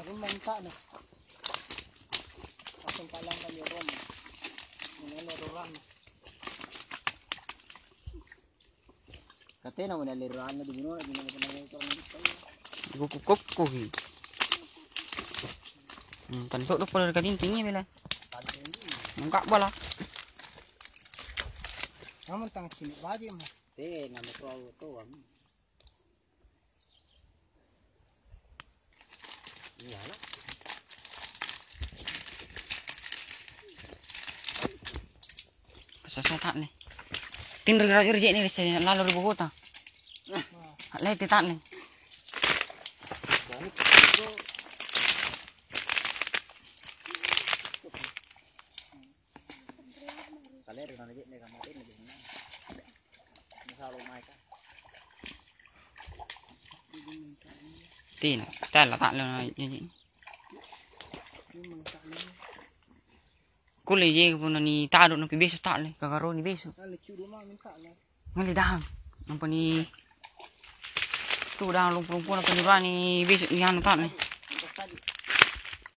Rin mangka na. Asong palang kami rom. Nilaruran. Kate na mo naliruan na di mo na ginagawa ng Kukuk. Tanto do pala kadin tinggi bela. Mangka bala. Naman tang sini baji mo. Nga mo to am. Iya lah. Saya tak nih. Tin rejek nih saya lalu ribu kota. Lihat tak nih. Kalian dengan rejek nih kamu ini gimana? Masalah mereka. Tin, tak lah tak lah jadi. Kule je pun ni tak ada nampi besok tak le kagaro ni besok. Ngali dah. Nampak ni tu dah lumpur-lumpur apa ni besok ni anu tak le.